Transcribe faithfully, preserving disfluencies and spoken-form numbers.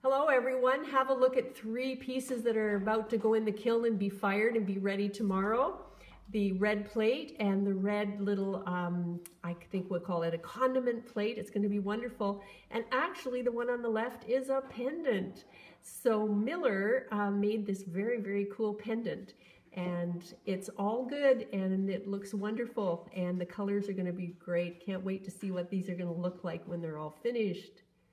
Hello everyone, have a look at three pieces that are about to go in the kiln and be fired and be ready tomorrow. The red plate and the red little, um, I think we'll call it a condiment plate. It's going to be wonderful. And actually the one on the left is a pendant. So Miller uh, made this very, very cool pendant. And it's all good and it looks wonderful and the colors are going to be great. Can't wait to see what these are going to look like when they're all finished.